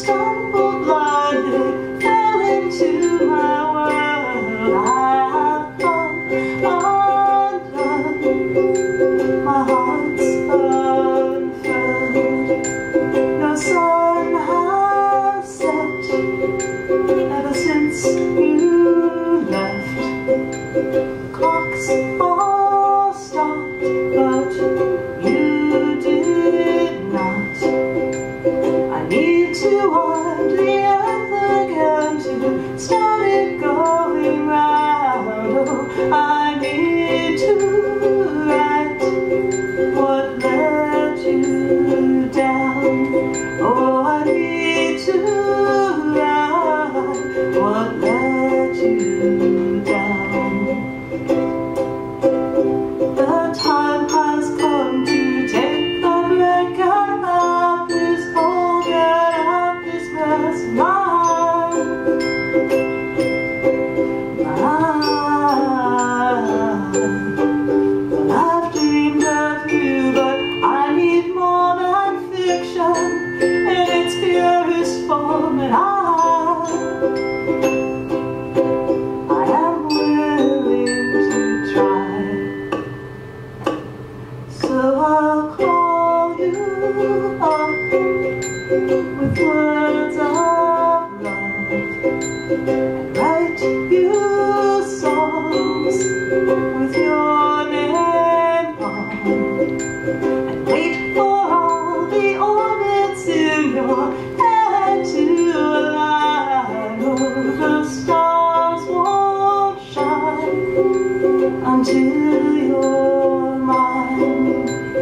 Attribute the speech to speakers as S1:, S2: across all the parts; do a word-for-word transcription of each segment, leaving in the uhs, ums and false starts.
S1: stumbled blindly, fell into my world. I have come undone, my heart's unfurled. No sun has set ever since you left. Clocks all stopped, but you did not. I need to wind the earth again to start it going round. Oh, I need to write what let you down. Oh, I need to write what let you down. The time has come to take a break and out this hole, get out this mess of mine. Mine. Well, I've dreamed of you, but I need more than fiction in its purest form, and I I am willing to try. So I'll call you up with words of love and write you songs with your name on, and wait for all the orbits in your head to align. Oh, the stars won't shine until you're mine.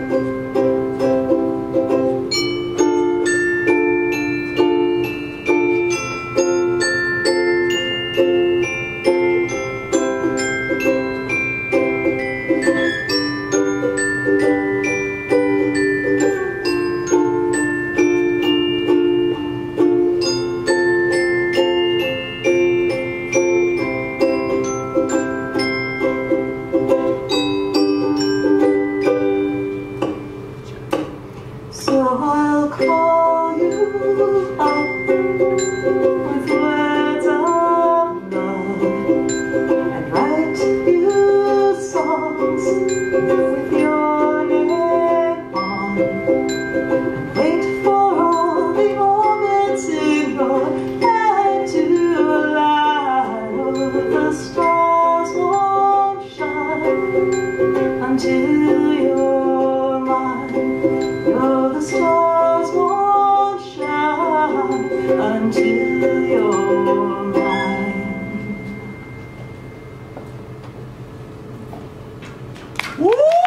S1: So I'll call you up with words of love and write you songs with your name on, and wait for all the moments in your head to align. Oh, the stars won't shine until you're mine. Oh, the stars won't shine until you're mine. Woo!